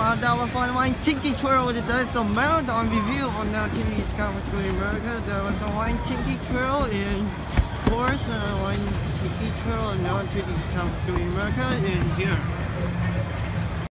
that was one wine Tiki Twirl. There's some marathon review on now Tiki's conference in America. There was a wine Tiki Twirl in course, wine Tiki Twirl and now Tiki's conference in America in here.